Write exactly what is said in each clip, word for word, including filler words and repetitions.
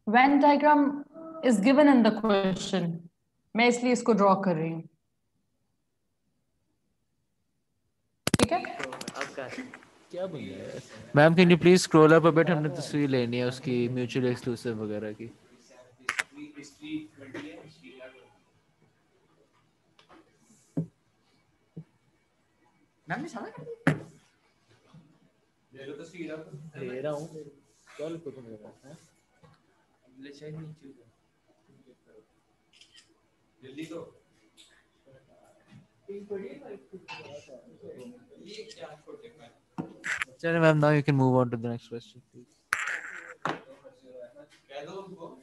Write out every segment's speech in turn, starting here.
Venn diagram is given in the question. मैं इसलिए इसको ड्रॉ कर रही हूँ. ठीक है? क्या बोल रहे हैं ma'am? Can you please scroll up a bit? हमने तस्वीर लेनी है उसकी म्यूचुअल एक्सक्लूसिव वगैरह की. मैम ने समझ ले लो तस्वीर आप. ले रहा हूँ. कॉल को तुम ले रहा है ले शायद नीचे जल्दी तो ये क्या छोटे का. चलिए ma'am, now you can move on to the next question please. कह दो उनको.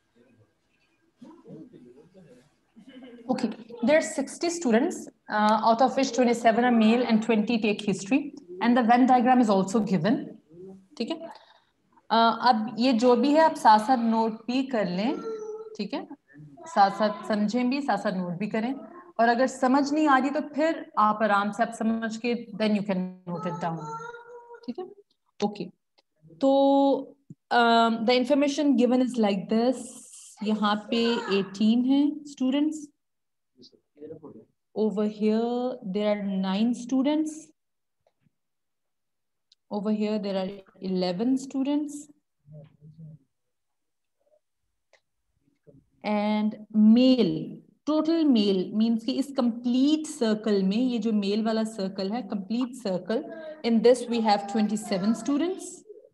Okay, there are sixty students, uh, out of which twenty-seven are male and twenty take history, and the Venn diagram is also given. ठीक है? uh, अब ये जो भी है आप साथ साथ नोट भी कर लें. ठीक है? साथ साथ समझें भी, साथ साथ नोट भी करें. और अगर समझ नहीं आ रही तो फिर आप आराम से आप समझ के then you can note it down. ठीक है? Okay. तो um, the information given is like this. यहाँ पे eighteen हैं students. Over here, there are nine students. Over here, there are eleven students. And male, total male means कि इस complete circle में, ये जो male वाला circle है, complete circle, in this we have twenty-seven students.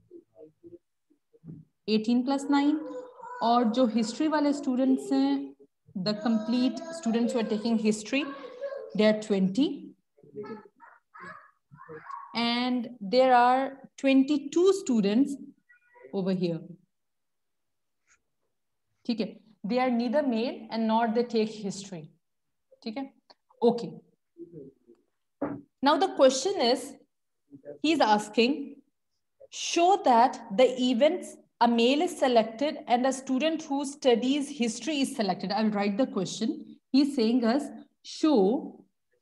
eighteen plus nine. और जो history वाले students हैं, the complete students who are taking history, they are twenty. And there are twenty-two students over here. ठीक है? They are neither male and nor they take history. ठीक है? Okay. Now the question is, he's asking, show that the events a male is selected and a student who studies history is selected. I'll write the question. He's saying us, show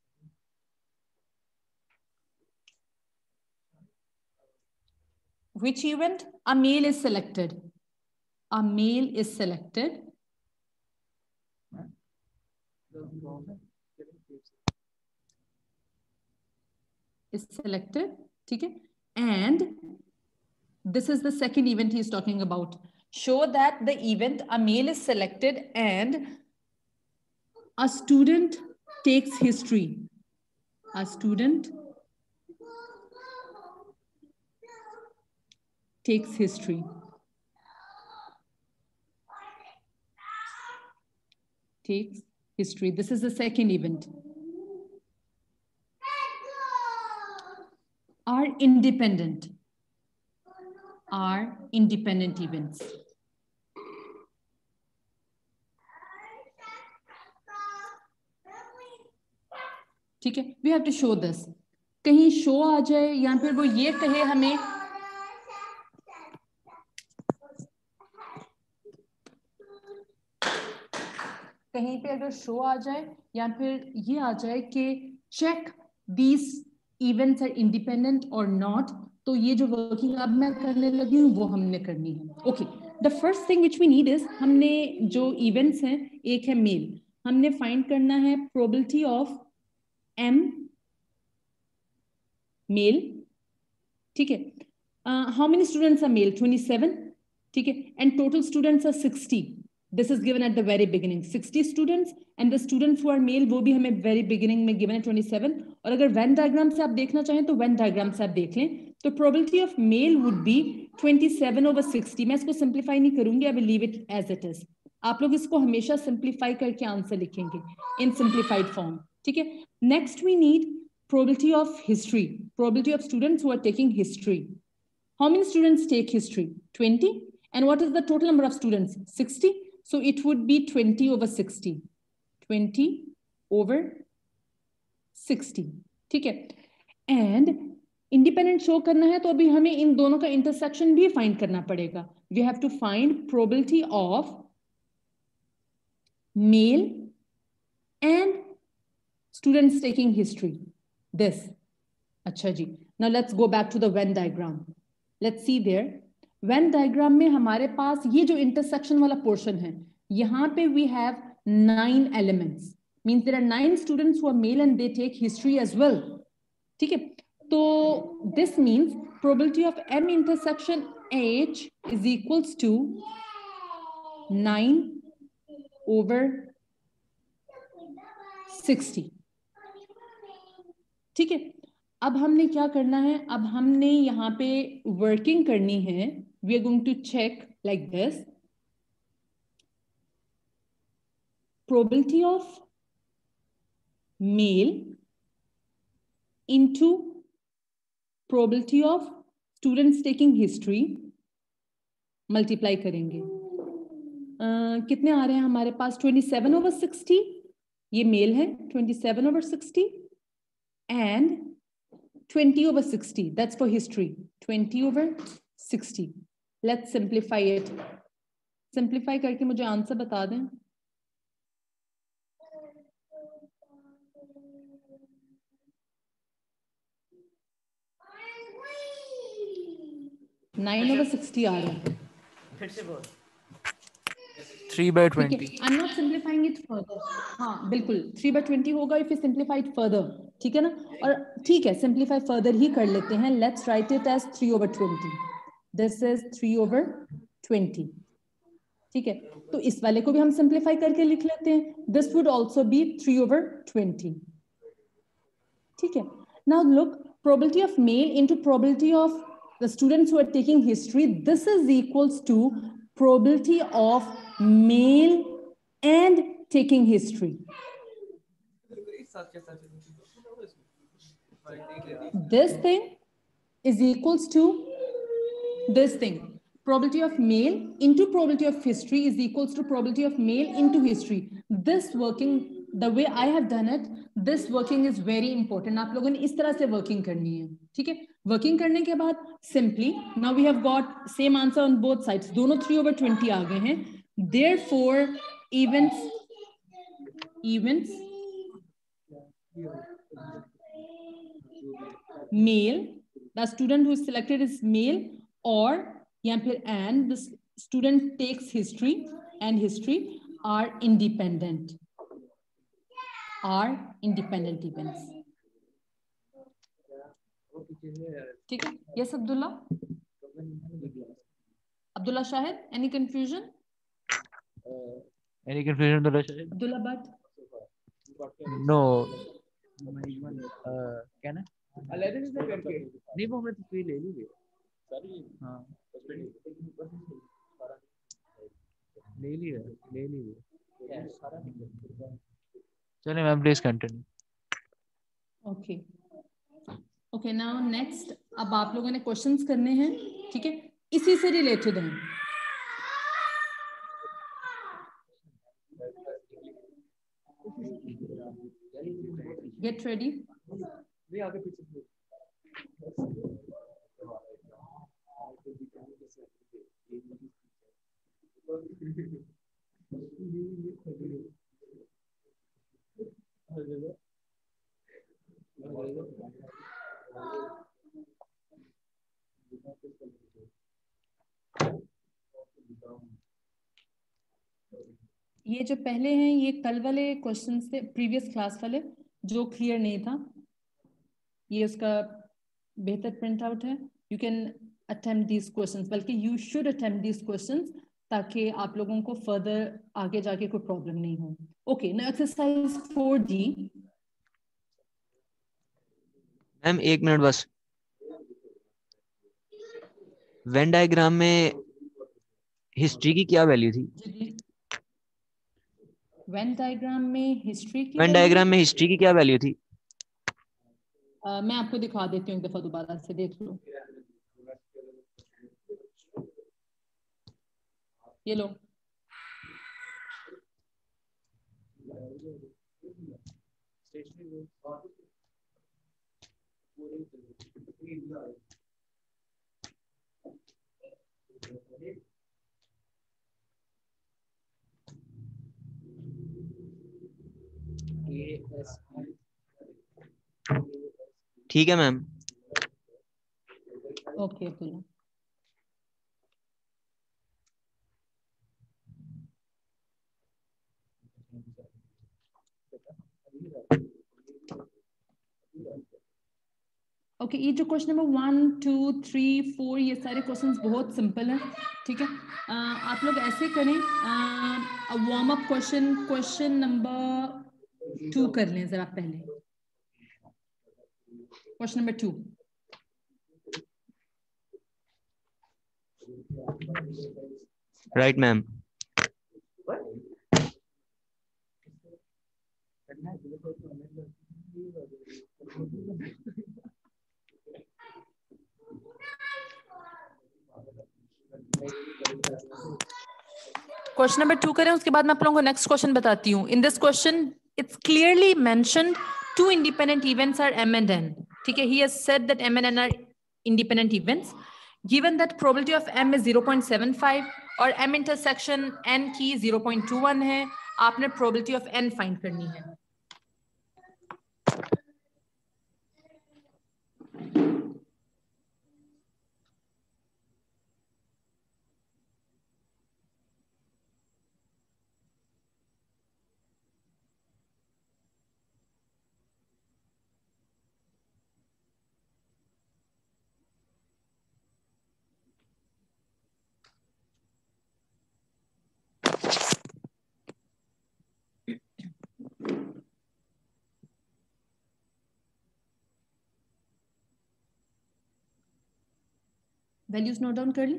which event a male is selected. A male is selected. Is selected. ठीक है? And this is the second event he is talking about. Show that the event a male is selected and a student takes history. A student takes history. Takes history. This is the second event. Are independent. Are independent events. ठीक है? We have to show this. कहीं show आ जाए या फिर वो ये कहे हमें कहीं पे अगर शो आ जाए या फिर ये आ जाए कि check these events are independent और नॉट, तो ये जो वर्किंग अब मैं करने लगी हूँ वो हमने करनी है. Okay, the first thing which we need is, हमने जो इवेंट्स हैं, एक है मेल, हमने फाइंड करना है प्रोबेबिलिटी ऑफ एम मेल. ठीक है? How many students are male? Twenty seven. ठीक है? And total students are sixty. This is given at the very beginning, sixty students, and the students who are male वो भी हमें very beginning में given है twenty-seven. और अगर Venn diagram से आप देखना चाहें तो Venn diagram से आप देख लें. तो probability of male would be twenty-seven over sixty. मैं इसको simplify नहीं करूंगी, I will leave it as it is. आप लोग इसको हमेशा simplify करके आंसर लिखेंगे in simplified form. ठीक है? Next we need probability of history, probability of students who are taking history. How many students take history? twenty. And what is the total number of students? sixty. So it would be twenty over sixty. twenty over sixty. ठीक है? And independent show करना है तो अभी हमें इन दोनों का intersection भी find करना पड़ेगा. We have to find probability of male and students taking history. This. अच्छा जी. Now let's go back to the Venn diagram. Let's see there. Venn diagram में हमारे पास ये जो इंटरसेक्शन वाला पोर्शन है, यहाँ पे we have nine elements, means there are nine students who are male and they take history as well. ठीक है, तो this means probability of M intersection H is equals to nine over sixty. ठीक है, अब हमने क्या करना है, अब हमने यहाँ पे वर्किंग करनी है. We are going to check like this, probability of male into probability of students taking history multiply करेंगे. uh, कितने आ रहे हैं हमारे पास? twenty-seven over sixty, ये मेल है. twenty-seven over sixty and twenty over sixty, that's for history. twenty over sixty. Let's simplify it. Simplify करके मुझे आंसर बता दें. nine over sixty आ रहा है. फिर से बोल. three by twenty. I'm not simplifying it further. हाँ बिल्कुल, three by twenty होगा if we simplify it further. ठीक है ना? और ठीक है, simplify further ही कर लेते हैं. Let's write it as three over twenty. This is three over twenty. ठीक है, तो इस वाले को भी हम simplify करके लिख लेते हैं. This would also be three over twenty. ठीक है. Now look, probability of male into probability of the students who are taking history. This is equals to probability of male and taking history. This thing is equals to this thing. Probability of male into probability of history is equals to probability of male into history. This working, the way I have done it, this working is very important. आप लोगों ने इस तरह से working करनी है. ठीक है, working करने के बाद simply now we have got same answer on both sides. दोनों three over twenty आ गए हैं. Therefore, events, events, male, the student who is selected is male, or यहाँ फिर and the student takes history and history are independent, are independent events. ठीक है, yes Abdullah, Abdulla Shahid, any confusion? Uh, any confusion, Abdullah Shahid? Abdullah Bhatt? No. Uh, क्या ना? नहीं वो हमने तस्वीर ले ली है. हाँ. ले ली है, ले ली है. चलिए ma'am, please continue. Okay okay, now next, अब आप लोगों ने क्वेश्चंस करने हैं. ठीक है, इसी से रिलेटेड हैं. Get ready. ये जो पहले हैं ये कल वाले क्वेश्चन थे, प्रीवियस क्लास वाले, जो क्लियर नहीं था. ये उसका बेहतर प्रिंट आउट है. You can attempt these questions, बल्कि you should attempt these questions, ताकि आप लोगों को फर्दर आगे जाके कोई प्रॉब्लम नहीं हो. Okay, now exercise four D. Ma'am एक मिनट बस. वेन डायग्राम में हिस्ट्री की क्या वैल्यू थी? वेन डायग्राम में हिस्ट्री की वेन डायग्राम में हिस्ट्री की क्या वैल्यू थी? uh, मैं आपको दिखा देती हूँ एक दफा, दोबारा से देख लो. ये लो. ठीक है मैम. ओके, okay, ओके, ये जो question number one two three four ये सारे क्वेश्चंस बहुत सिंपल हैं, ठीक है। अ, आप लोग ऐसे करें, warm up question question number two कर लें जरा पहले। Question number two, right ma'am. Question number two करें, उसके बाद मैं आप लोगों को नेक्स्ट क्वेश्चन बताती हूँ। In this question it's clearly mentioned two independent events are M and N, ठीक है। He has said that M and N are independent events, given that probability of M is zero point seven five और M intersection N की zero point two one है। आपने probability of N find करनी है। Values note down कर ली।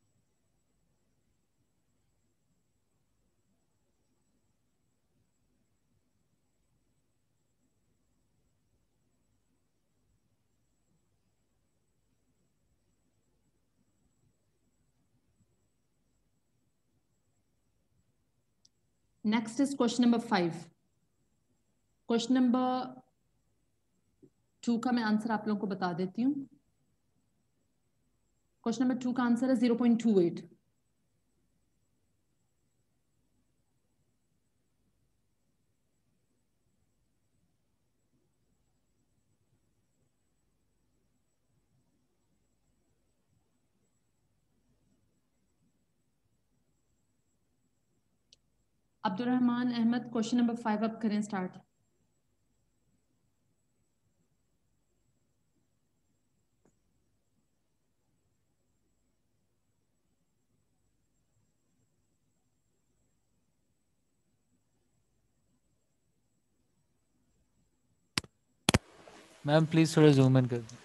Next is question number five. Question number two का मैं आंसर आप लोगों को बता देती हूँ। क्वेश्चन नंबर टू का आंसर है zero point two eight. Abdul Rahman Ahmed, question number five अब करें स्टार्ट। मैम प्लीज थोड़ा जूम इन कर दें।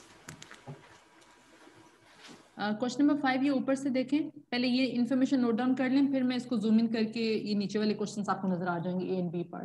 क्वेश्चन नंबर फाइव ये ऊपर से देखें, पहले ये इन्फॉर्मेशन नोट डाउन कर लें, फिर मैं इसको जूम इन करके ये नीचे वाले क्वेश्चंस आपको नजर आ जाएंगे, A and B part.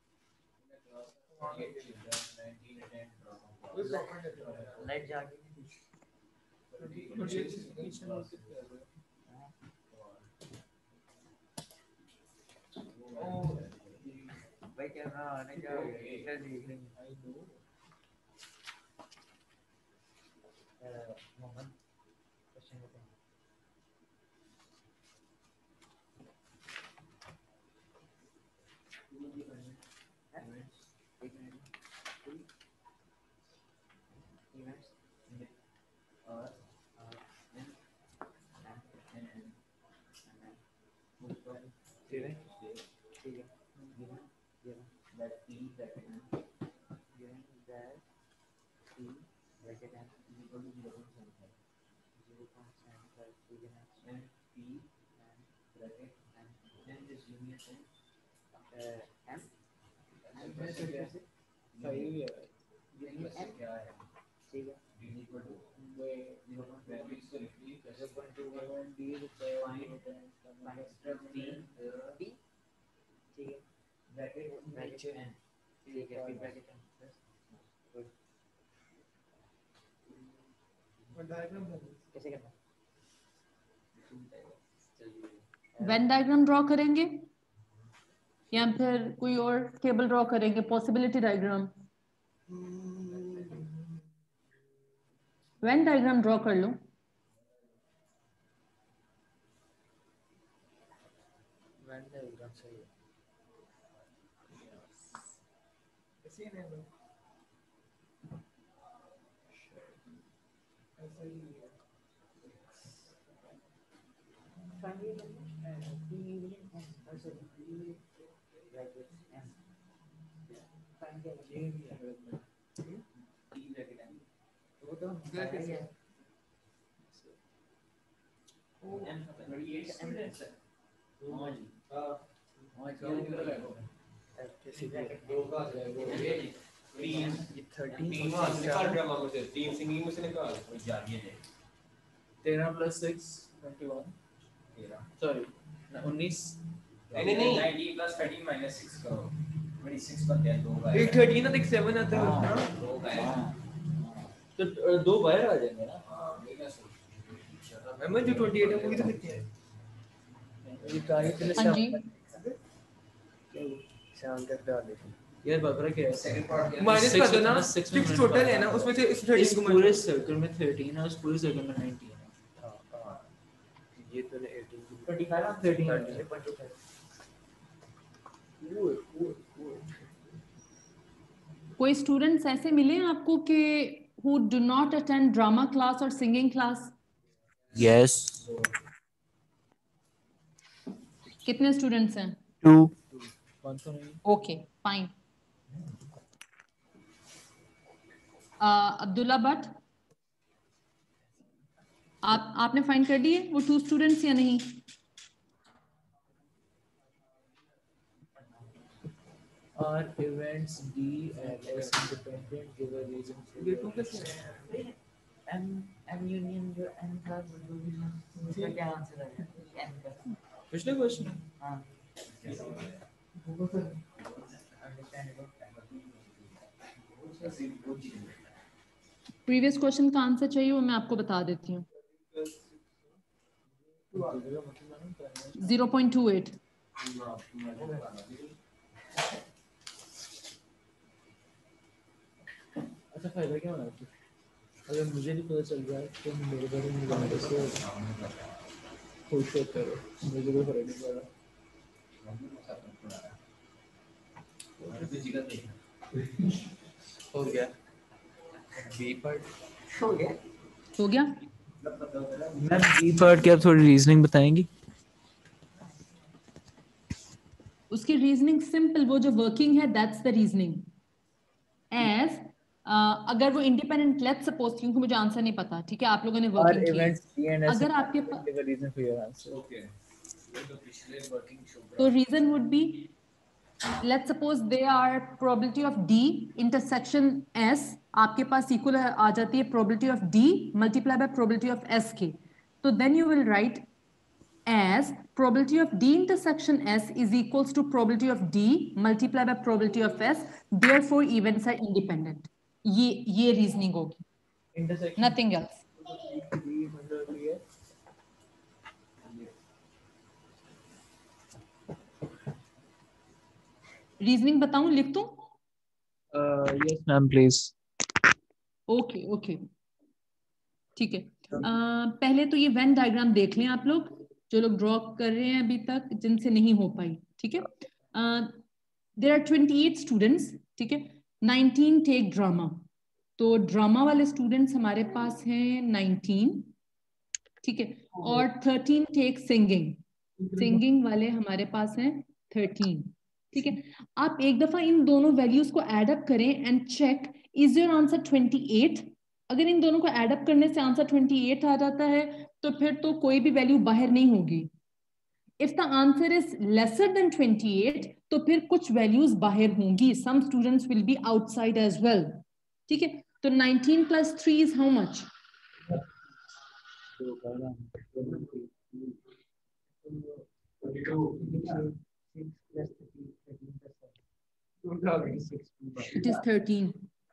Venn diagram draw करेंगे या फिर कोई और टेबल ड्रॉ करेंगे, possibility diagram. Venn diagram draw कर लो। टीम सिंगिंग में से निकाल तेरह plus six twenty one sorry उन्नीस नहीं नहीं nineteen plus thirteen minus six करो ट्वेंटी सिक्स बनते हैं दो का एक थर्टीन ना देख सेवन आता है हाँ, दो का है तो दो बाहर आ जाएंगे ना हाँ वही मैं सोच मैं जो ट्वेंटी एट है वो भी तो लिखते हैं ये कार्य के लिए हाँ जी शाम तक डाल देते यार बकरा क्या है सेकंड पार्ट माइनस कर दो ना सिक्स सिक्स टोटल है ना उसमें से इस इस थर्टीन को पूरे सर्कल में थर्टीन है उस पूरे सर्कल में नाइनटीन है। हाँ हाँ ये तो ने एटीन ट्वेंटी फाइव और थर्टीन कोई स्टूडेंट्स ऐसे मिले हैं आपको कि who do not attend drama class or singing class? Yes कितने स्टूडेंट्स हैं? टू कौन सा नहीं ओके फाइन। अब्दुल्ला भट्ट, आप आपने फाइंड कर दिए वो टू स्टूडेंट्स या नहीं? Are events D and S independent? Give a reason for ये टू कैसे है? एम एम यूनियन जो एम था वो भी इसका क्या आंसर है एम का पिछले क्वेश्चन हां प्रीवियस क्वेश्चन का आंसर चाहिए वो मैं आपको बता देती हूँ। Zero point two eight. अच्छा फायदा क्या होना है अगर मुझे नहीं पता चल रहा है तो मेरे बारे में जानने से खुश होते हो मुझे कोई फर्क नहीं पड़ा हो गया बी पार्ट हो गया हो गया? मैम बी पार्ट की आप थोड़ी रीजनिंग बताएंगी? उसकी रीजनिंग सिंपल, वो जो वर्किंग है दैट्स द रीजनिंग। एज अगर वो इंडिपेंडेंट, लेट्स सपोज, क्योंकि मुझे आंसर नहीं पता, ठीक है, आप लोगों ने वर्किंग की है, अगर आपके पास reason for your answer okay तो पिछले वर्किंग शो तो reason would be, let's suppose they are probability of D intersection S, आपके पास इक्वल आ जाती है probability of D multiply by probability of S के, तो then you will write as probability of D intersection S is equals to probability of D multiplied by probability of S, therefore events are independent. ये ये reasoning होगी, intersection nothing else. मतलब ये reasoning बताऊं, लिख दूं? Yes ma'am please. Okay okay ठीक है। uh, पहले तो ये वेन डायग्राम देख लें आप लोग, जो लोग ड्रॉ कर रहे हैं अभी तक जिनसे नहीं हो पाई, ठीक है। There are twenty eight students, ठीक है, नाइनटीन टेक ड्रामा, तो ड्रामा वाले स्टूडेंट्स हमारे पास हैं नाइनटीन, ठीक है, और थर्टीन टेक सिंगिंग, सिंगिंग वाले हमारे पास हैं थर्टीन, ठीक है। आप एक दफा इन दोनों वैल्यूज को एड अप करें and check is your answer twenty eight. अगर इन दोनों को एड अप करने से आंसर ट्वेंटी एट आ जाता है तो फिर तो कोई भी वैल्यू बाहर नहीं होगी। If the answer is lesser than twenty eight तो फिर कुछ वैल्यूज बाहर होंगी, some students will be outside as well, ठीक है। तो nineteen plus three is how much? It is thirteen.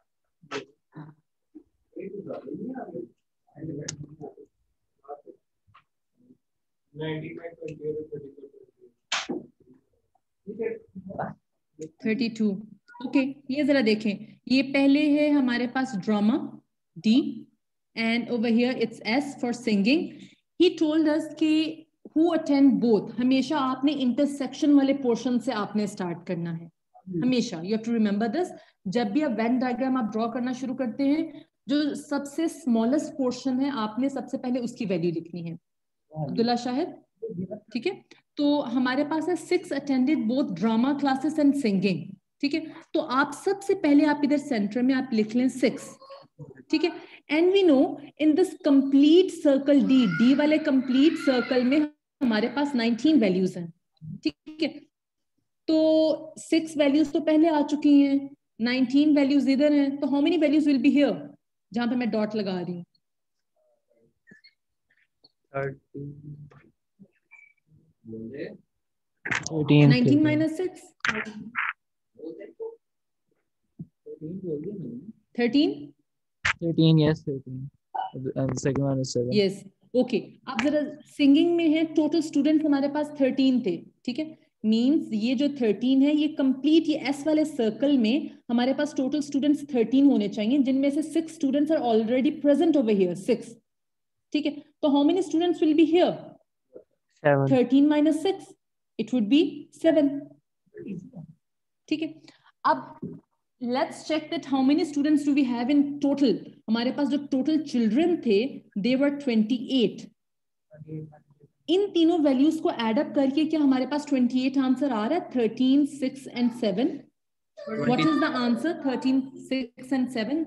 Thirty two. Okay, ये जरा देखें, ये पहले है हमारे पास drama D and over here it's S for singing. He told us कि हु अटेंड बोथ, हमेशा आपने इंटरसेक्शन वाले पोर्शन से आपने स्टार्ट करना है, हमेशा you have to remember this. जब भी आप वेन डायग्राम आप ड्रॉ करना शुरू करते हैं, जो सबसे स्मॉलेस्ट पोर्शन है आपने सबसे पहले उसकी वैल्यू लिखनी है। अब्दुल्ला शाहिद, ठीक है। तो हमारे पास है six attended both drama classes and singing, ठीक है। तो आप सबसे पहले आप इधर सेंटर में आप लिख लें सिक्स, ठीक है। And we know in this complete circle D, D वाले कंप्लीट सर्कल में हमारे पास नाइनटीन वैल्यूज हैं, ठीक है। तो सिक्स वैल्यूज तो पहले आ चुकी हैं, नाइनटीन वैल्यूज इधर हैं, तो how many values will be here, जहां पे मैं डॉट लगा रही हूँ? Nineteen minus six, thirteen, thirteen, yes, thirteen. And the second one is seven. Yes, okay. अब जरा सिंगिंग में है, टोटल स्टूडेंट हमारे पास थर्टीन थे, ठीक है। मींस ये जो थर्टीन है ये कंप्लीट, ये एस वाले सर्कल में हमारे पास टोटल स्टूडेंट्स थर्टीन होने चाहिए, जिनमें से six students are already present over here, six, ठीक है। तो how many students will be here? Seven. Thirteen minus six, it would be seven, ठीक है। अब let's check that how many students do we have in total. हमारे पास जो total children थे they were twenty-eight. इन तीनों वैल्यूज को add up करके क्या हमारे पास twenty-eight आंसर आ रहा है? thirteen, six and seven. What is the answer? thirteen, six and seven?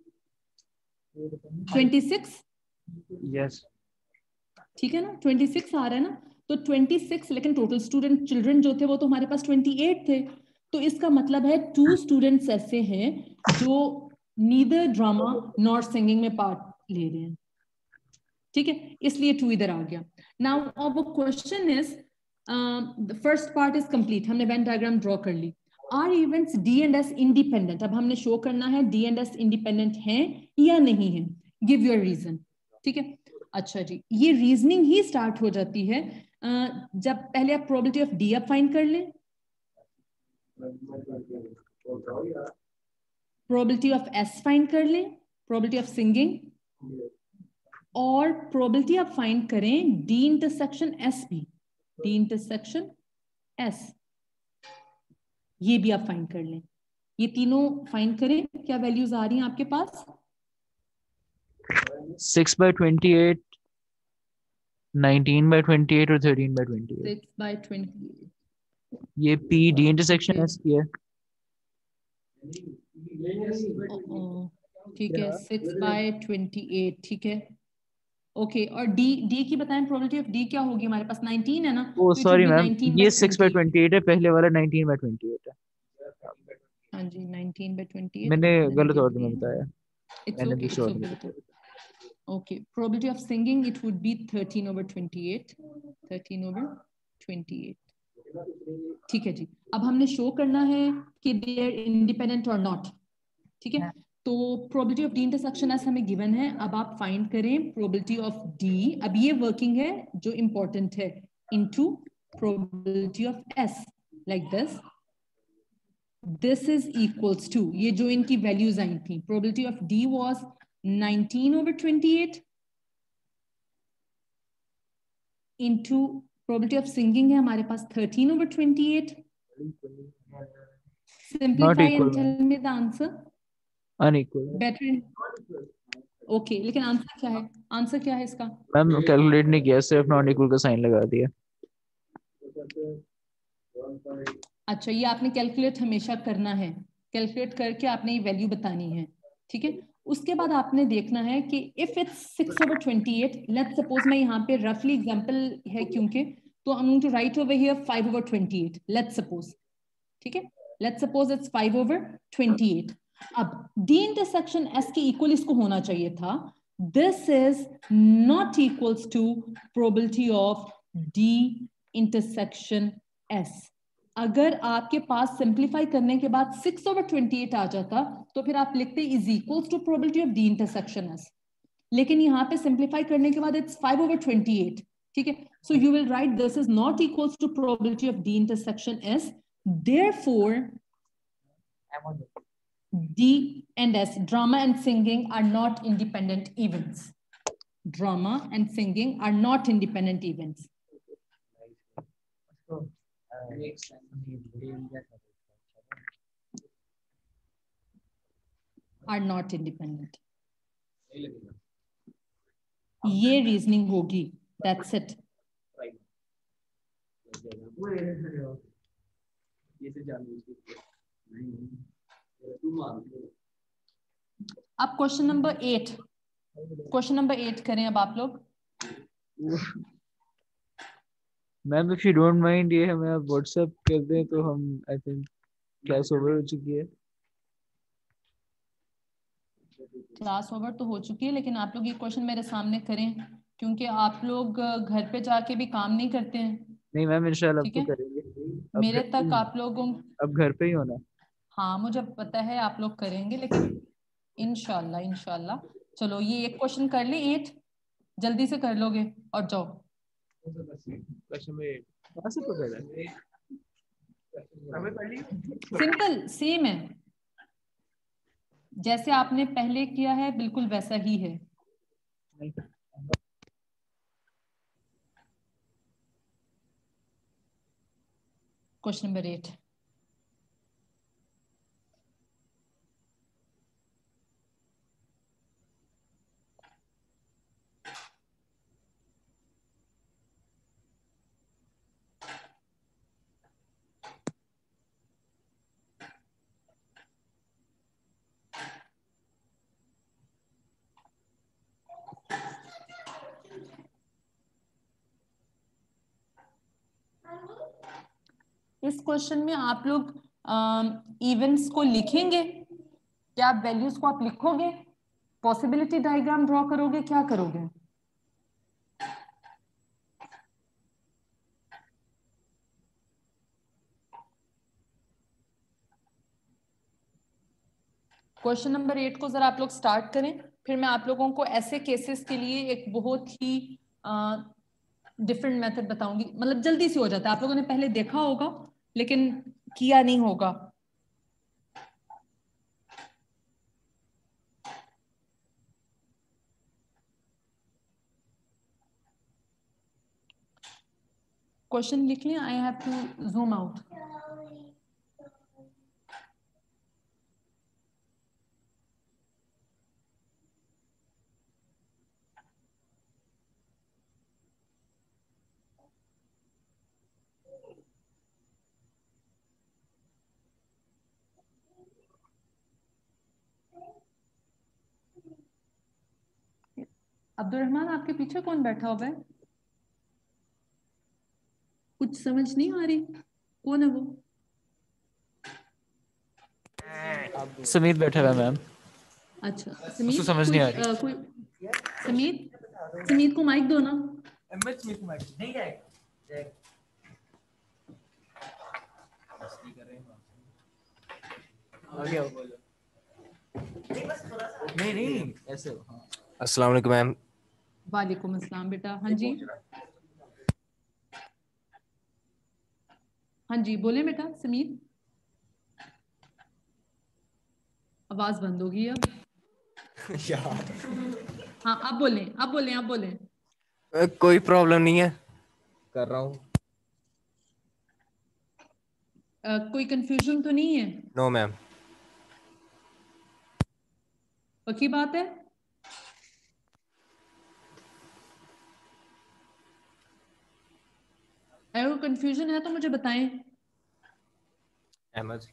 twenty-six. Yes. ठीक है ना, twenty-six आ रहा है ना, तो twenty-six, लेकिन टोटल स्टूडेंट चिल्ड्रन जो थे वो तो हमारे पास twenty-eight थे। तो इसका मतलब है टू स्टूडेंट्स ऐसे हैं जो नीदर ड्रामा नॉर सिंगिंग में पार्ट ले रहे हैं, ठीक है, इसलिए टू इधर आ गया। नाउ अब question is, the first part is complete, हमने वेन डायग्राम ड्रॉ कर ली। Are events D and S independent? अब हमने शो करना है डी एंड एस इंडिपेंडेंट हैं या नहीं है, गिव योर रीजन, ठीक है। अच्छा जी, ये रीजनिंग ही स्टार्ट हो जाती है uh, जब पहले आप प्रोबेबिलिटी ऑफ डी आप फाइंड कर लें, प्रोबेबिलिटी ऑफ एस फाइंड कर लें, प्रोबेबिलिटी ऑफ सिंगिंग, और प्रोबेबिलिटी आप फाइंड करें डी इंटरसेक्शन एस भी, डी इंटरसेक्शन एस, ये भी आप फाइंड कर लें। ये तीनों फाइंड करें, क्या वैल्यूज आ रही हैं आपके पास? Six by twenty-eight, nineteen by twenty-eight और thirteen by twenty-eight. Six by twenty, ये P D intersection S की है। ठीक है, सिक्स बाय ट्वेंटी एट, ठीक है, ओके। और डी, डी की बताएं, प्रोबेबिलिटी ऑफ डी क्या होगी? हमारे पास नाइनटीन है ना, ओ सॉरी मैम, ये six by ट्वेंटी, twenty-eight है, पहले वाला nineteen by twenty-eight है। हाँ जी, नाइनटीन बाय ट्वेंटी एट मैंने गलत ऑर्डर में बताया। It's okay, it's okay, okay. Probability of singing it would be thirteen over twenty eight, thirteen over twenty eight, ठीक है जी। अब हमने शो करना है कि दे आर इंडिपेंडेंट और नॉट, ठीक है। तो probability of D intersection S हमें गिवन है, अब आप फाइंड करें प्रोबेबिलिटी ऑफ डी। अब ये वर्किंग है जो इंपॉर्टेंट है, into probability of S, like this, this is equals to, ये जो इनकी वैल्यूज आई थी, probability of D was nineteen over twenty eight into probability of singing है हमारे पास thirteen over twenty eight. Simplify and tell me the answer. Unequal, better, okay, लेकिन answer क्या है? आंसर क्या है इसका? मैम कैलकुलेट नहीं किया, सिर्फ नॉट इक्वल का साइन लगा दिया। अच्छा, ये आपने कैलकुलेट हमेशा करना है, कैलकुलेट करके आपने ये वैल्यू बतानी है, ठीक है। उसके बाद आपने देखना है कि if it's six over twenty eight, let's suppose, मैं यहाँ पे रफली एग्जांपल है क्योंकि, तो I am going to write over here five over twenty eight, let's suppose, ठीक है, let's suppose it's five over twenty eight. अब डी इंटरसेक्शन एस के इक्वल इसको होना चाहिए था, this is not equals to probability of D intersection S. अगर आपके पास सिंप्लीफाई करने के बाद सिक्स ओवर ट्वेंटी एट आ जाता तो फिर आप लिखते is equals to probability of D intersection S, लेकिन यहाँ पे सिंप्लीफाई करने के बाद it's five over twenty eight, ठीक है। So you will write this is not equals to probability of D intersection S, therefore D and S, drama and singing, are not independent events. Drama and singing are not independent events. Are not independent. ये reasoning होगी, that's it. अब question number eight, question number eight करें अब आप लोग। Ma'am if you don't mind ये हमें आप व्हाट्सएप कर दें तो हम आई थिंक क्लास ओवर हो चुकी है। क्लास ओवर तो हो चुकी है, लेकिन आप लोग ये क्वेश्चन मेरे सामने करें, क्योंकि आप लोग घर पे जाके भी काम नहीं करते हैं। नहीं मैम इंशाल्लाह अब ठीक तो है, करेंगे। अब मेरे घर पे ही तक होना, आप लोगों, अब घर पे ही होना। हाँ मुझे पता है आप लोग करेंगे, लेकिन इंशाल्लाह इंशाल्लाह। चलो ये एक क्वेश्चन कर ले, एट जल्दी से कर लोगे और जाओ। क्वेश्चन में कहां से पकड़ा है? हमें पढ़ ली। सिंपल सेम है, जैसे आपने पहले किया है बिल्कुल वैसा ही है। Question number eight. इस क्वेश्चन में आप लोग इवेंट्स को लिखेंगे, क्या आप वैल्यूज को आप लिखोगे, पॉसिबिलिटी डायग्राम ड्रॉ करोगे, क्या करोगे? क्वेश्चन नंबर एट को जरा आप लोग स्टार्ट करें, फिर मैं आप लोगों को ऐसे केसेस के लिए एक बहुत ही डिफरेंट मेथड बताऊंगी। मतलब जल्दी से हो जाता है, आप लोगों ने पहले देखा होगा लेकिन किया नहीं होगा। क्वेश्चन लिख लें, I have to zoom out. Abdul Rahman आपके पीछे कौन बैठा हुआ है? कुछ समझ नहीं आ रही, कौन है वो? समीत बैठा हुआ है मैम। अच्छा समीत, उसको समझ कोई नहीं आ रही। अ, कोई समीत, समीत को माइक दो ना। एमएच में माइक नहीं जाएगा। मस्ती कर रहे हैं। आ गया बोलो। नहीं नहीं ऐसे हो। हाँ। अस्सलाम वालेकुम मैम। वालेकुम अस्सलाम बेटा। हाँ जी, हाँ जी बोले बेटा समीत। आवाज बंद होगी अब। हाँ अब बोलें, अब बोलें, अब बोलें। अ, कोई प्रॉब्लम नहीं है, कर रहा हूँ। अ, कोई कंफ्यूजन तो नहीं है? No ma'am. पक्की बात है? अगर कंफ्यूजन है तो मुझे बताएं। अहमद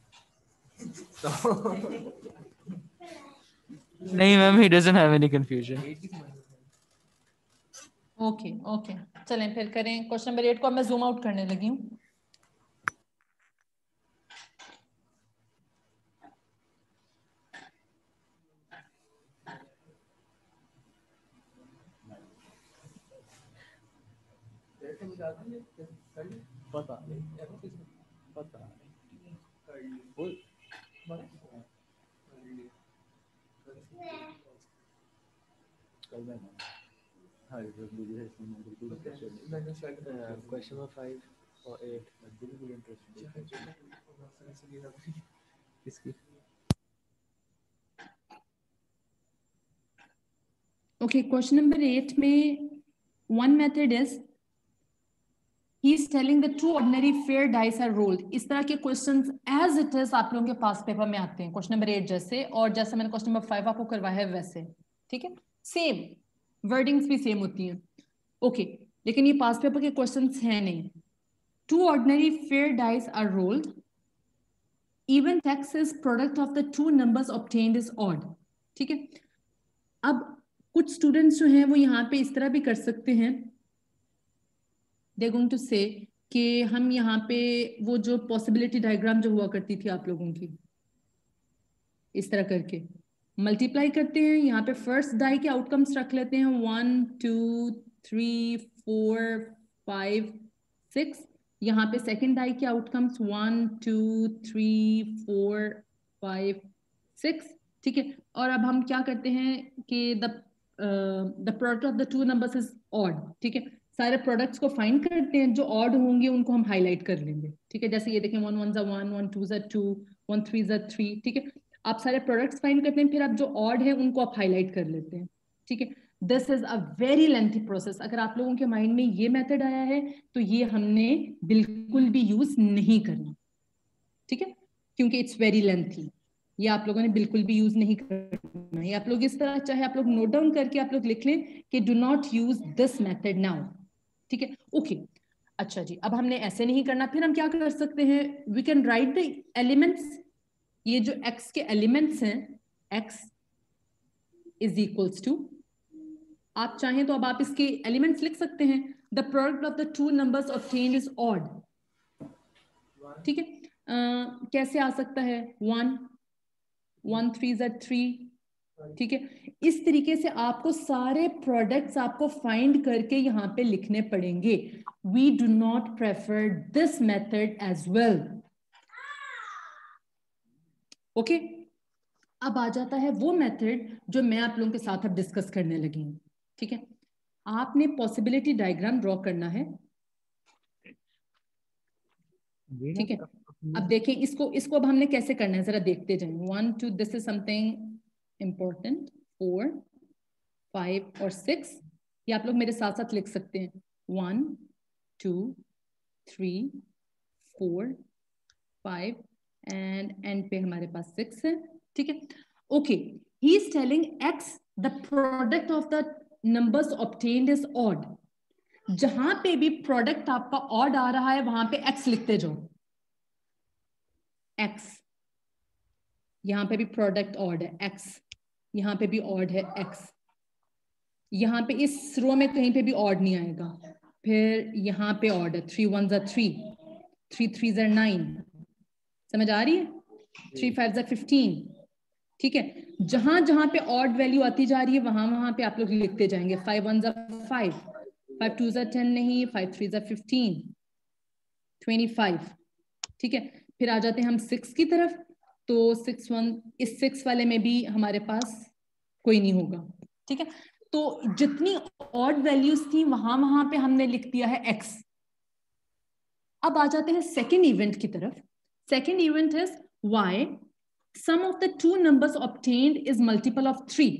नहीं ma'am he doesn't have any confusion. Okay okay, चलें फिर करें क्वेश्चन नंबर एट को। अब मैं जूम आउट करने लगी हूँ। पता नहीं पता नहीं। क्वेश्चन नंबर फाइव और एट बिल्कुल इंटरेस्टिंग। किसकी? ओके, क्वेश्चन नंबर एट में one method is he is telling the two ordinary fair dice are rolled। इस तरह के क्वेश्चंस एज इट इज आप लोगों के पास पेपर में आते हैं, क्वेश्चन नंबर एट जैसे, और जैसे मैंने क्वेश्चन नंबर फाइव आपको करवाया है वैसे। ठीक है, सेम वर्डिंग्स भी सेम होती हैं। ओके okay, लेकिन ये पास पेपर के क्वेश्चंस हैं नहीं। Two ordinary fair dice are rolled, even x is product of the two numbers obtained is odd। ठीक है, अब कुछ स्टूडेंट्स जो हैं वो यहाँ पे इस तरह भी कर सकते हैं, दे गोइंग टू से कि हम यहाँ पे वो जो पॉसिबिलिटी डायग्राम जो हुआ करती थी आप लोगों की, इस तरह करके मल्टीप्लाई करते हैं, यहाँ पे फर्स्ट डाई के आउटकम्स रख लेते हैं one two three four five six, यहाँ पे सेकेंड डाई के outcomes one two three four five six, ठीक है। और अब हम क्या करते हैं कि the the product of the two numbers is odd, ठीक है। सारे प्रोडक्ट्स को फाइंड करते हैं, जो ऑड होंगे उनको हम हाईलाइट कर लेंगे, ठीक है। जैसे ये देखें वन वन ज़ा वन, वन टू ज़ा टू, वन थ्री ज़ा थ्री, ठीक है। आप सारे प्रोडक्ट्स फाइंड करते हैं, फिर आप जो ऑड है उनको आप हाईलाइट कर लेते हैं, ठीक है। This is a very lengthy process. अगर आप लोगों के माइंड में ये मेथड आया है तो ये हमने बिल्कुल भी यूज नहीं करना, ठीक है, क्योंकि इट्स वेरी लेंथी। ये आप लोगों ने बिल्कुल भी यूज नहीं करना। ये आप लोग इस तरह, चाहे आप लोग नोट डाउन करके आप लोग लिख लें कि do not use this method now, ठीक है, ओके। अच्छा जी, अब हमने ऐसे नहीं करना, फिर हम क्या कर सकते हैं, we can write the elements. ये जो x के एलिमेंट्स हैं, x इज इक्वल्स टू, आप चाहें तो अब आप इसके एलिमेंट्स लिख सकते हैं, the product of the two numbers obtained is odd, ठीक है। uh, कैसे आ सकता है, वन, वन थ्री ज़ा थ्री, ठीक है। इस तरीके से आपको सारे प्रोडक्ट्स आपको फाइंड करके यहाँ पे लिखने पड़ेंगे। We do not prefer this method as well, okay. अब आ जाता है वो मेथड जो मैं आप लोगों के साथ अब डिस्कस करने लगी हूँ, ठीक है। आपने पॉसिबिलिटी डायग्राम ड्रॉ करना है, ठीक है। अब देखें इसको, इसको अब हमने कैसे करना है जरा देखते जाएं। One two, this is something important, four five और सिक्स, ये आप लोग मेरे साथ साथ लिख सकते हैं, one two three four five and end पे हमारे पास सिक्स है, ठीक है, okay. He is telling x the product of the numbers obtained is odd. जहां पे भी प्रोडक्ट आपका ऑड आ रहा है वहां पे एक्स लिखते जाओ, एक्स, यहां पे भी प्रोडक्ट ऑड है एक्स, यहां पे भी ऑड है एक्स, यहां पे इस रो में कहीं पे भी ऑड नहीं आएगा, फिर यहां पे ऑड है, थ्री वन ज़ा थ्री, थ्री थ्री ज़ा नाइन, समझ आ रही है, थ्री फाइव ज़ा फिफ्टीन, ठीक है। जहां जहां पे ऑड वैल्यू आती जा रही है वहां वहां पे आप लोग लिखते जाएंगे, फाइव वन ज़ा फाइव, फाइव टू ज़ा टेन नहीं, फाइव थ्री ज़ा फिफ्टीन, ट्वेंटी फाइव, ठीक है। फिर आ जाते हैं हम सिक्स की तरफ, तो सिक्स वन, इस सिक्स वाले में भी हमारे पास कोई नहीं होगा, ठीक है। तो जितनी ऑड वैल्यूज थी वहां वहां पे हमने लिख दिया है एक्स। अब आ जाते हैं सेकेंड इवेंट की तरफ। Second event is y sum of the two numbers obtained is multiple of three.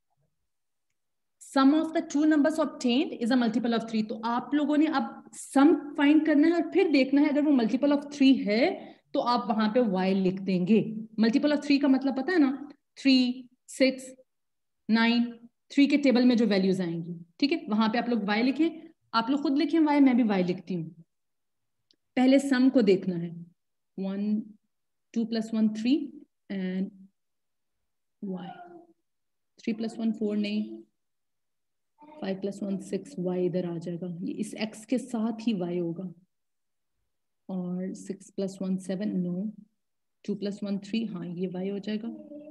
Sum of the two numbers obtained is a multiple of three. तो आप लोगों ने अब sum find करना है और फिर देखना है अगर वो multiple of three है तो आप वहां पे y लिख देंगे। multiple of three का मतलब पता है ना, थ्री, सिक्स, नाइन, थ्री के टेबल में जो वैल्यूज आएंगी, ठीक है, वहां पे आप लोग y लिखें, आप लोग खुद लिखें y, मैं भी y लिखती हूँ। पहले सम को देखना है, one, two plus one three and y, three plus one four नहीं, five plus one six, y इधर आ जाएगा, ये इस x के साथ ही y होगा, और six plus one seven no, two plus one three, हाँ ये y हो जाएगा,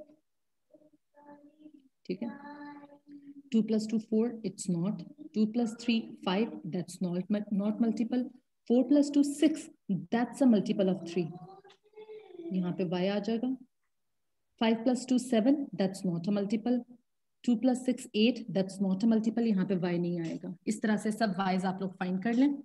ठीक है। Two plus two four, it's not, two plus three five, that's not not multiple, four plus two six, that's a multiple of three, यहाँ पे y आ जाएगा, five plus two seven, that's not a multiple, two plus six eight, that's not a multiple, यहाँ पे y नहीं आएगा। इस तरह से सब y's आप लोग फाइंड कर लें।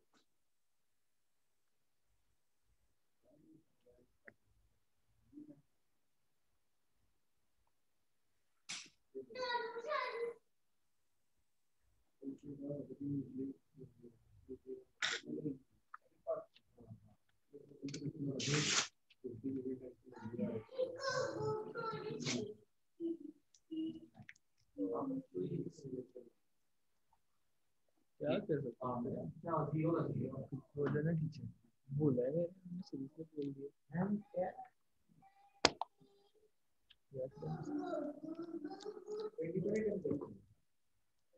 क्या कर सकते हैं, बोले ना टीचर, बोला है मैंने, शुरू से बोल दिया हम क्या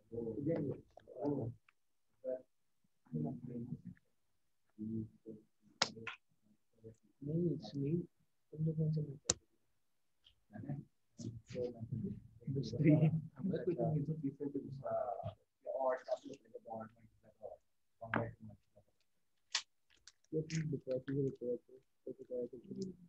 नहीं इसलिए तुमने कौन सा दूसरी हमें कोई नहीं तो तीसरे को और ये तुम बताते हो बताते हो बताते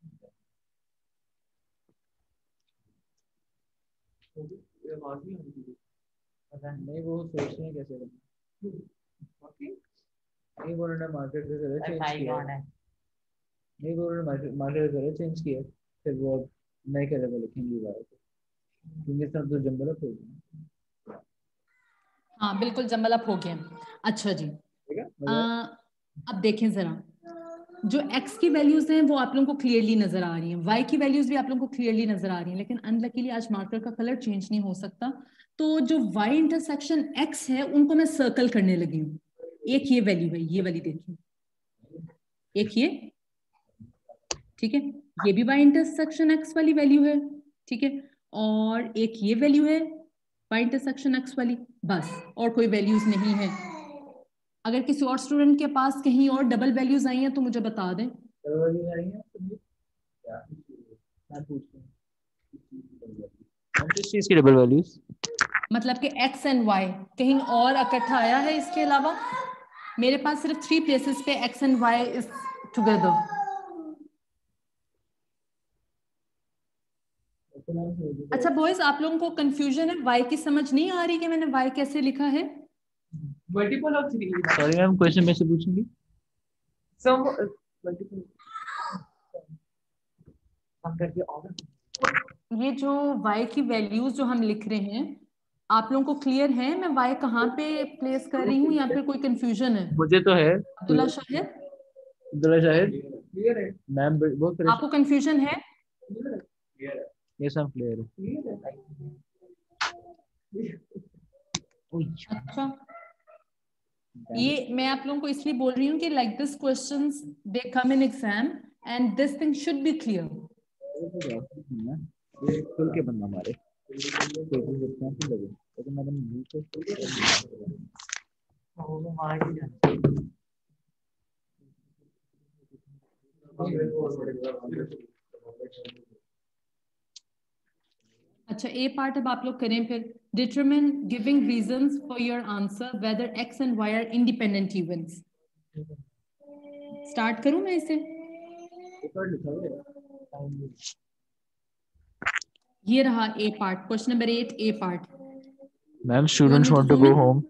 हो ये आवाज नहीं आ रही पता नहीं वो सोच रहे हैं कैसे करना नहीं वो उन्होंने मार्केट से कलर चेंज किया नहीं वो उन्होंने मार्केट मार्केट कलर चेंज किया फिर वो नए कलर में लिखेंगे बाहर क्योंकि सब तो जंगल हो गया हाँ बिल्कुल जंबल अप हो गया। अच्छा जी, ठीक है आ, अब देखें जरा, जो x की वैल्यूज हैं वो आप लोगों को क्लियरली नजर आ रही हैं, y की वैल्यूज भी आप लोगों को क्लियरली नजर आ रही हैं, लेकिन अनलकीली आज मार्कर का कलर चेंज नहीं हो सकता, तो जो y इंटरसेक्शन x है उनको मैं सर्कल करने लगी हूँ। एक ये वैल्यू है, ये वाली देखिए, एक ये, ठीक है, ये भी y इंटरसेक्शन x वाली वैल्यू है, ठीक है, और एक ये वैल्यू है y इंटरसेक्शन x वाली, बस और कोई वैल्यूज नहीं है। अगर किसी और स्टूडेंट के पास कहीं और डबल वैल्यूज आई हैं तो मुझे बता दें। डबल वैल्यू आई है तो क्या मैं पूछता हूं हम किस चीज की डबल वैल्यूज? मतलब कि x एंड y कहीं और इकट्ठा आया है इसके अलावा? मेरे पास सिर्फ थ्री प्लेसेस पे x and y is together. अच्छा बॉयज, आप लोगों को कंफ्यूजन है, y की समझ नहीं आ रही कि मैंने y कैसे लिखा है? Multiple of three sorry ma'am question में से पूछूंगी सम मल्टीपल हम करके ऑर्डर ये जो y की वैल्यूज जो हम लिख रहे हैं, आप लोगों को क्लियर है मैं y कहाँ पे प्लेस कर रही हूँ या फिर कोई कंफ्यूजन है? मुझे तो है अब्दुल्ला शाहिद, अब्दुल्ला शाहिद क्लियर है मैम बहुत आपको कंफ्यूजन है? ये सब क्लियर है अच्छा, ये मैं आप लोगों को इसलिए बोल रही हूँ कि like this questions they come in exam and this thing should be clear. ये खुल के बनना हमारे कोई भी रिस्पांस लगे तो मैडम यू को वो मार के अच्छा, ए पार्ट अब आप लोग करें फिर। Determine giving reasons for your answer whether x and y are independent events. Start करूं मैं इसे? ये रहा a part, question number eight a part. Ma'am students want to go home.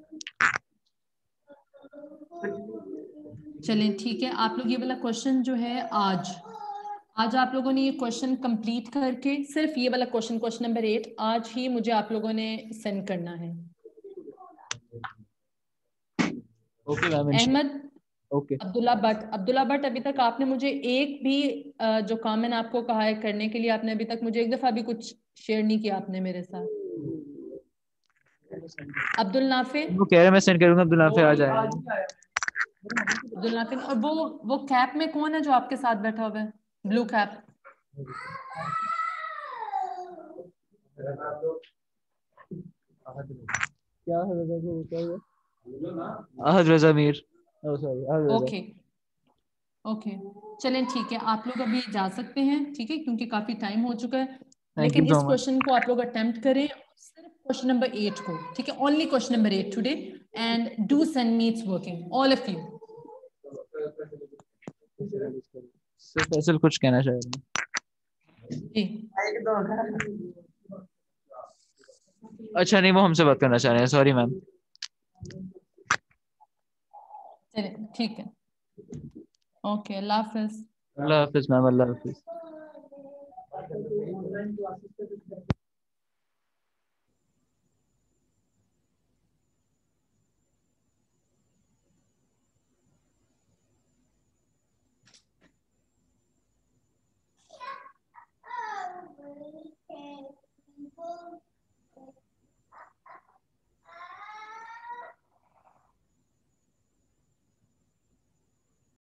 चलें ठीक है, आप लोग ये वाला क्वेश्चन जो है आज आज आप लोगों ने ये क्वेश्चन कंप्लीट करके, सिर्फ ये वाला क्वेश्चन क्वेश्चन नंबर एट आज ही मुझे आप लोगों ने सेंड करना है। Okay ma'am Ahmed, okay Abdullah Bhat, Abdullah Bhat अभी तक आपने मुझे एक भी जो काम मैंने आपको कहा है करने के लिए, आपने अभी तक मुझे एक दफा भी कुछ शेयर नहीं किया आपने मेरे साथ। अब्दुल नाफे, वो कह रहे मैं सेंड करूंगा अब्दुल नाफे आ जाए। अब्दुल नाफे, और वो वो कैप में कौन है जो आपके साथ बैठा हुआ है, ब्लू कैप? क्या है रजा को क्या है Ahad Raza Mir. Oh sorry Ahad Raza okay okay, चलें ठीक है, आप लोग अभी जा सकते हैं, ठीक है, क्योंकि काफी टाइम हो चुका है। लेकिन you इस so much. क्वेश्चन को आप लोग अटेम्प्ट करें, सिर्फ क्वेश्चन नंबर एट को, ठीक है, only question number eight today, and do send me its working all of you. Sir Faisal कुछ कहना चाह रहे हैं जी, अच्छा नहीं वो हमसे बात करना चाह रहे हैं सॉरी मैम। चलिए ठीक है, ओके, अल्लाह हाफिज। अल्लाह हाफिज मैम अल्लाह हाफिज।